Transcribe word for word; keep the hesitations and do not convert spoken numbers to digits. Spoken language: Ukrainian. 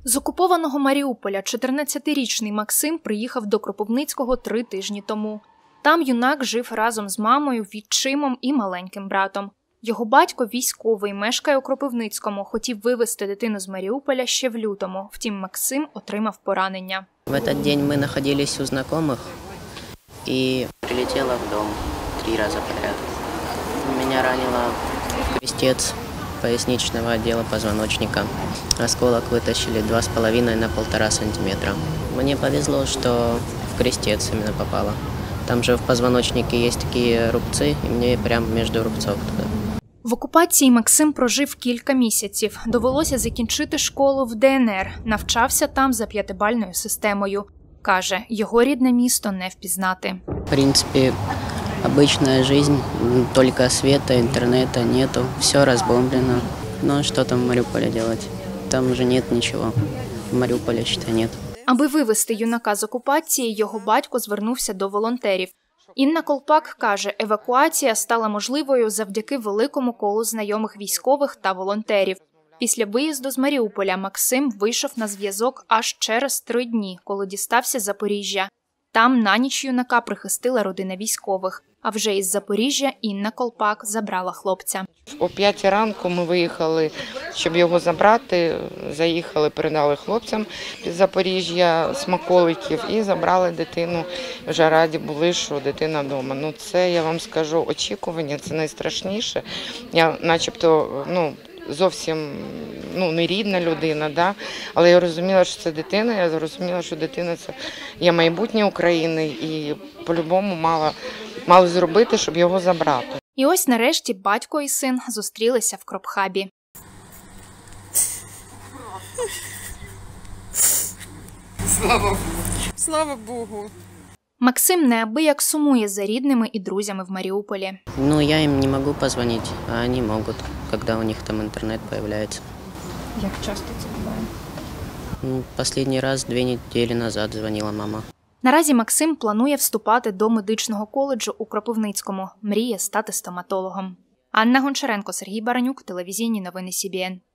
З окупованого Маріуполя чотирнадцятирічний Максим приїхав до Кропивницького три тижні тому. Там юнак жив разом з мамою, відчимом і маленьким братом. Його батько військовий, мешкає у Кропивницькому, хотів вивезти дитину з Маріуполя ще в лютому. Втім, Максим отримав поранення. В этот день мы находились у знакомых и прилетела в дом три раза подряд. Меня ранило в крестец поясничного отдела позвоночника. Осколок вытащили два с половиной на полтора сантиметра. Мне повезло, что в крестец именно попало. Там же в позвоночнике есть такие рубцы, и мне прямо между рубцов туда. В окупації Максим прожив кілька місяців. Довелося закінчити школу в Де Ен Ер. Навчався там за п'ятибальною системою. Каже, його рідне місто не впізнати. В принципе, обычная жизнь, только света, интернета нету, все разбомблено. Но что там в Мариуполе делать? Там же нет ничего. В Мариуполе, считай, нет. Аби вивезти юнака з окупації, його батько звернувся до волонтерів. Інна Колпак каже, евакуація стала можливою завдяки великому колу знайомих військових та волонтерів. Після виїзду з Маріуполя Максим вийшов на зв'язок аж через три дні, коли дістався з Запоріжжя. Там на ніч юнака прихистила родина військових. А вже із Запоріжжя Інна Колпак забрала хлопця. О п'ятій ранку ми виїхали, щоб його забрати. Заїхали, передали хлопцям з Запоріжжя, Смаколиків і забрали дитину. Вже раді були, що дитина вдома. Ну, це, я вам скажу, очікування, це найстрашніше. Я начебто, ну, зовсім ну, не рідна людина, да? Але я розуміла, що це дитина, я зрозуміла, що дитина – це є майбутнє України і по-любому мала, мали зробити, щоб його забрати. І ось нарешті батько і син зустрілися в Кропхабі. Слава Богу. Слава Богу. Максим неабияк сумує за рідними і друзями в Маріуполі. Ну, я им не могу позвонить, а они могут, когда у них там интернет появляется. Як часто це буває? Ну, последний раз две недели назад звонила мама. Наразі Максим планує вступати до медичного коледжу у Кропивницькому. Мріє стати стоматологом. Анна Гончаренко, Сергій Баранюк, телевізійні новини Сі Бі Ен.